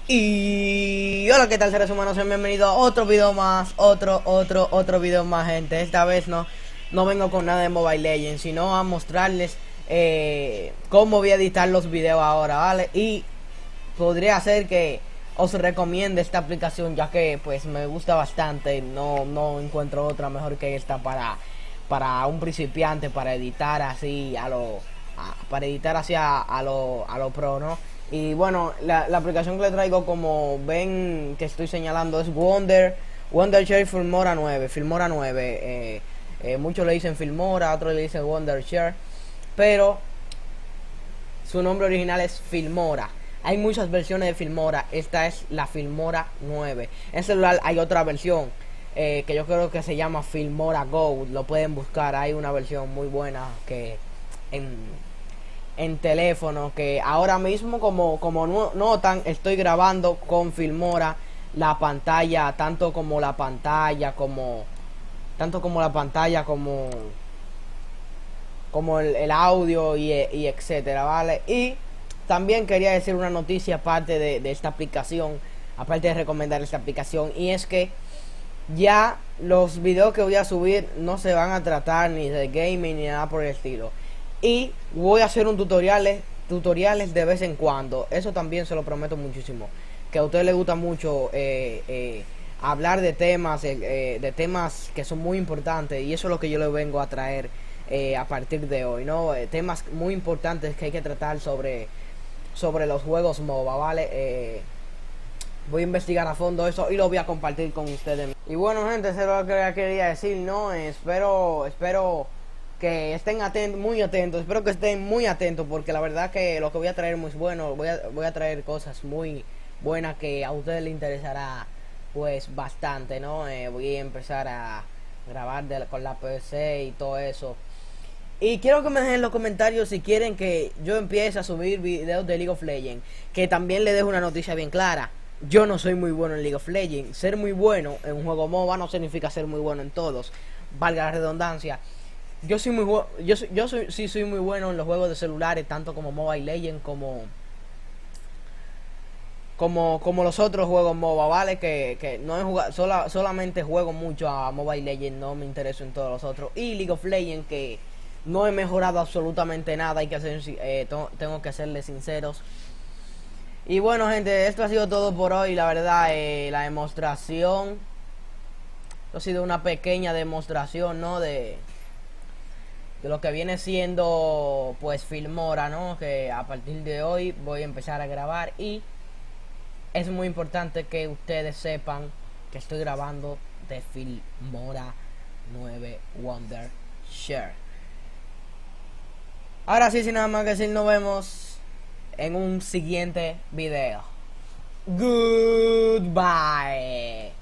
Y hola, ¿qué tal, seres humanos? Sean bienvenidos a otro video más, otro video más, gente. Esta vez no vengo con nada de Mobile Legends, sino a mostrarles cómo voy a editar los videos ahora, ¿vale? Y podría ser que os recomiende esta aplicación, ya que pues me gusta bastante. No encuentro otra mejor que esta para un principiante, para editar así para editar así a lo pro, ¿no? Y bueno, la aplicación que le traigo, como ven que estoy señalando, es Wondershare Filmora 9. Filmora 9. Muchos le dicen Filmora, otros le dicen Wondershare, pero su nombre original es Filmora. Hay muchas versiones de Filmora. Esta es la Filmora 9. En celular hay otra versión que yo creo que se llama Filmora Go. Lo pueden buscar. Hay una versión muy buena que en teléfono, que ahora mismo, como notan, estoy grabando con Filmora la pantalla, tanto como la pantalla como el audio y etcétera, ¿vale? Y también quería decir una noticia aparte de esta aplicación, aparte de recomendar esta aplicación, y es que ya los videos que voy a subir no se van a tratar ni de gaming ni nada por el estilo. Y voy a hacer tutoriales de vez en cuando. Eso también se lo prometo muchísimo. Que a ustedes les gusta mucho hablar de temas que son muy importantes. Y eso es lo que yo les vengo a traer a partir de hoy, ¿no? Temas muy importantes que hay que tratar sobre los juegos MOBA, ¿vale? Voy a investigar a fondo eso y lo voy a compartir con ustedes. Y bueno, gente, eso es lo que quería decir, ¿no? Espero que estén muy atentos. Espero que estén muy atentos, porque la verdad que lo que voy a traer es muy bueno. Voy a traer cosas muy buenas que a ustedes les interesará pues bastante, ¿no? Voy a empezar a grabar con la PC y todo eso. Y quiero que me dejen en los comentarios si quieren que yo empiece a subir videos de League of Legends. Que también les dejo una noticia bien clara: yo no soy muy bueno en League of Legends. Ser muy bueno en un juego MOBA no significa ser muy bueno en todos, valga la redundancia. Yo soy sí soy muy bueno en los juegos de celulares, tanto como Mobile Legends como los otros juegos MOBA, ¿vale? Que no he jugado, solamente juego mucho a Mobile Legends, no me intereso en todos los otros. Y League of Legends, que no he mejorado absolutamente nada, tengo que serles sinceros. Y bueno, gente, esto ha sido todo por hoy. La verdad, la demostración, ha sido una pequeña demostración, ¿no? De lo que viene siendo pues Filmora, ¿no? Que a partir de hoy voy a empezar a grabar, y es muy importante que ustedes sepan que estoy grabando de Filmora 9 Wondershare. Ahora sí, sin nada más que decir, nos vemos en un siguiente video. Goodbye.